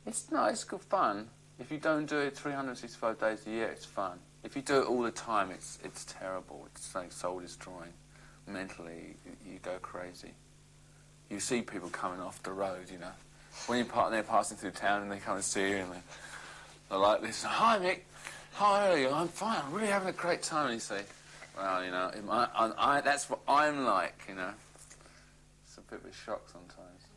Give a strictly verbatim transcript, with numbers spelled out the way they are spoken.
It's no, it's good fun. If you don't do it three hundred sixty-five days a year, it's fun. If you do it all the time, it's it's terrible. It's like soul destroying. Mentally, you, you go crazy. You see people coming off the road, you know. When you're part, they're passing through town and they come and see you and they, they're like this. Hi, Mick. How are you? I'm fine. I'm really having a great time. And you say, well, you know, I, I, I, that's what I'm like, you know. It's a bit of a shock sometimes.